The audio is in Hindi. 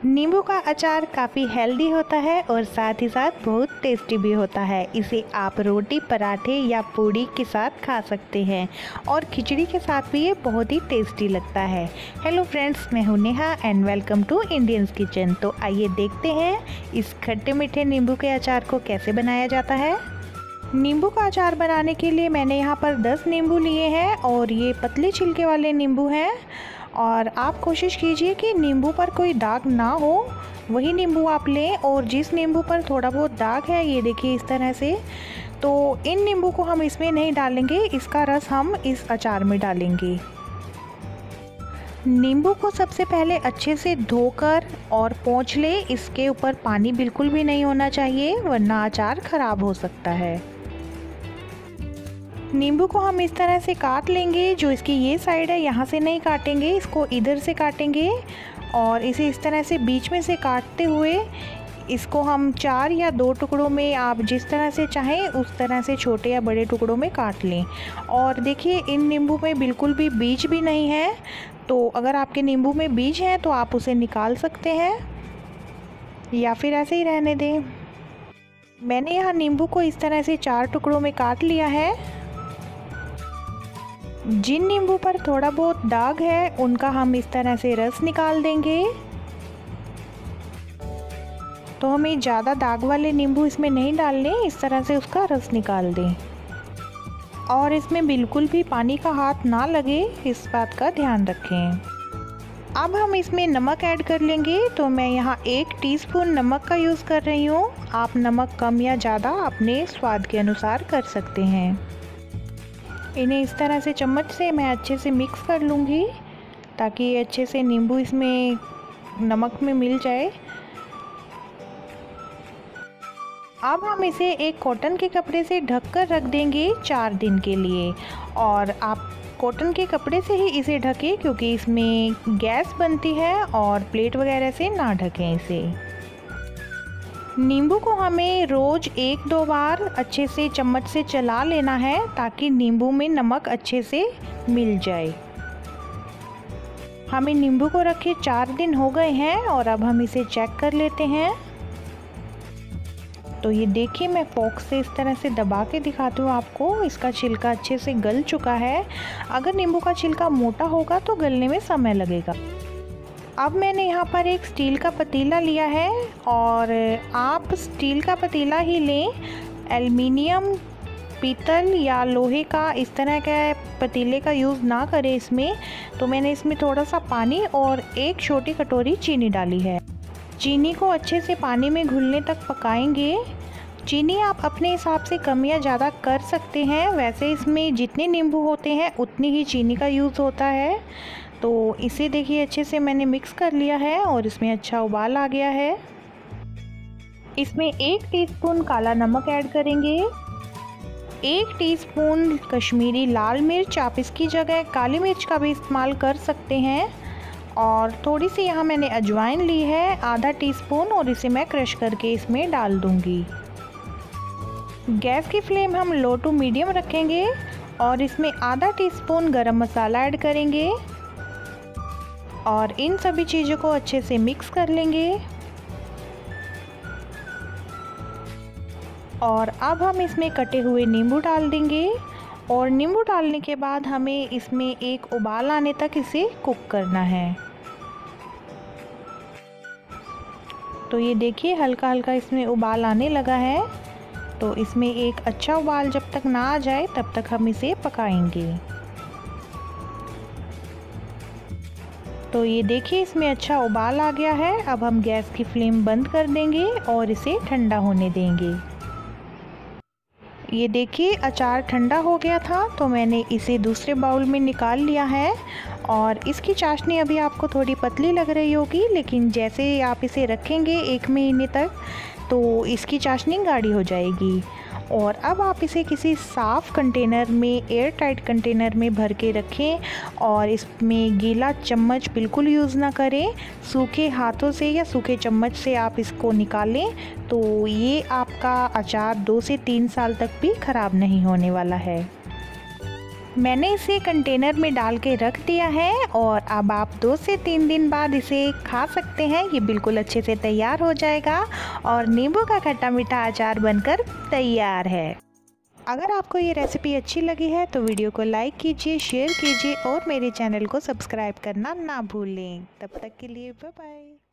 नींबू का अचार काफ़ी हेल्दी होता है और साथ ही साथ बहुत टेस्टी भी होता है। इसे आप रोटी, पराठे या पूड़ी के साथ खा सकते हैं और खिचड़ी के साथ भी ये बहुत ही टेस्टी लगता है। हेलो फ्रेंड्स, मैं हूं Neha and welcome to Indians kitchen. तो आइए देखते हैं इस खट्टे मीठे नींबू के अचार को कैसे बनाया जाता है। नींबू का अचार बनाने के लिए मैंने यहाँ पर 10 नींबू लिए हैं और ये पतले छिलके वाले नींबू हैं। और आप कोशिश कीजिए कि नींबू पर कोई दाग ना हो, वही नींबू आप लें। और जिस नींबू पर थोड़ा बहुत दाग है, ये देखिए इस तरह से, तो इन नींबू को हम इसमें नहीं डालेंगे, इसका रस हम इस अचार में डालेंगे। नींबू को सबसे पहले अच्छे से धोकर और पोंछ ले। इसके ऊपर पानी बिल्कुल भी नहीं होना चाहिए, वरना अचार ख़राब हो सकता है। नींबू को हम इस तरह से काट लेंगे। जो इसकी ये साइड है, यहाँ से नहीं काटेंगे, इसको इधर से काटेंगे और इसे इस तरह से बीच में से काटते हुए इसको हम 4 या 2 टुकड़ों में, आप जिस तरह से चाहें उस तरह से छोटे या बड़े टुकड़ों में काट लें। और देखिए इन नींबू में बिल्कुल भी बीज भी नहीं है, तो अगर आपके नींबू में बीज हैं तो आप उसे निकाल सकते हैं या फिर ऐसे ही रहने दें। मैंने यहाँ नींबू को इस तरह से 4 टुकड़ों में काट लिया है। जिन नींबू पर थोड़ा बहुत दाग है उनका हम इस तरह से रस निकाल देंगे। तो हमें ज़्यादा दाग वाले नींबू इसमें नहीं डालने, इस तरह से उसका रस निकाल दें। और इसमें बिल्कुल भी पानी का हाथ ना लगे, इस बात का ध्यान रखें। अब हम इसमें नमक ऐड कर लेंगे। तो मैं यहाँ 1 टीस्पून नमक का यूज़ कर रही हूँ। आप नमक कम या ज़्यादा अपने स्वाद के अनुसार कर सकते हैं। इन्हें इस तरह से चम्मच से मैं अच्छे से मिक्स कर लूँगी ताकि अच्छे से नींबू इसमें नमक में मिल जाए। अब हम इसे एक कॉटन के कपड़े से ढक कर रख देंगे 4 दिन के लिए। और आप कॉटन के कपड़े से ही इसे ढकें, क्योंकि इसमें गैस बनती है और प्लेट वगैरह से ना ढकें इसे। नींबू को हमें रोज़ 1-2 बार अच्छे से चम्मच से चला लेना है ताकि नींबू में नमक अच्छे से मिल जाए। हमें नींबू को रखे 4 दिन हो गए हैं और अब हम इसे चेक कर लेते हैं। तो ये देखिए, मैं फोक से इस तरह से दबा के दिखाती हूँ आपको। इसका छिलका अच्छे से गल चुका है। अगर नींबू का छिलका मोटा होगा तो गलने में समय लगेगा। अब मैंने यहाँ पर एक स्टील का पतीला लिया है और आप स्टील का पतीला ही लें, एल्युमिनियम, पीतल या लोहे का इस तरह के पतीले का यूज़ ना करें इसमें। तो मैंने इसमें थोड़ा सा पानी और 1 छोटी कटोरी चीनी डाली है। चीनी को अच्छे से पानी में घुलने तक पकाएंगे। चीनी आप अपने हिसाब से कम या ज़्यादा कर सकते हैं। वैसे इसमें जितने नींबू होते हैं उतनी ही चीनी का यूज़ होता है। तो इसे देखिए अच्छे से मैंने मिक्स कर लिया है और इसमें अच्छा उबाल आ गया है। इसमें 1 टीस्पून काला नमक ऐड करेंगे, 1 टीस्पून कश्मीरी लाल मिर्च, आप इसकी जगह काली मिर्च का भी इस्तेमाल कर सकते हैं। और थोड़ी सी यहाँ मैंने अजवाइन ली है, आधा टीस्पून, और इसे मैं क्रश करके इसमें डाल दूँगी। गैस की फ्लेम हम लो टू मीडियम रखेंगे और इसमें आधा टीस्पून गरम मसाला ऐड करेंगे और इन सभी चीज़ों को अच्छे से मिक्स कर लेंगे। और अब हम इसमें कटे हुए नींबू डाल देंगे और नींबू डालने के बाद हमें इसमें एक उबाल आने तक इसे कुक करना है। तो ये देखिए हल्का हल्का इसमें उबाल आने लगा है। तो इसमें एक अच्छा उबाल जब तक ना आ जाए तब तक हम इसे पकाएंगे। तो ये देखिए इसमें अच्छा उबाल आ गया है। अब हम गैस की फ्लेम बंद कर देंगे और इसे ठंडा होने देंगे। ये देखिए अचार ठंडा हो गया था, तो मैंने इसे दूसरे बाउल में निकाल लिया है। और इसकी चाशनी अभी आपको थोड़ी पतली लग रही होगी, लेकिन जैसे आप इसे रखेंगे 1 महीने तक तो इसकी चाशनी गाढ़ी हो जाएगी। और अब आप इसे किसी साफ़ कंटेनर में, एयर टाइट कंटेनर में भर के रखें और इसमें गीला चम्मच बिल्कुल यूज़ ना करें। सूखे हाथों से या सूखे चम्मच से आप इसको निकालें तो ये आपका अचार 2 से 3 साल तक भी ख़राब नहीं होने वाला है। मैंने इसे कंटेनर में डाल के रख दिया है और अब आप 2 से 3 दिन बाद इसे खा सकते हैं। ये बिल्कुल अच्छे से तैयार हो जाएगा और नींबू का खट्टा मीठा अचार बनकर तैयार है। अगर आपको ये रेसिपी अच्छी लगी है तो वीडियो को लाइक कीजिए, शेयर कीजिए और मेरे चैनल को सब्सक्राइब करना ना भूलें। तब तक के लिए बाय बाय।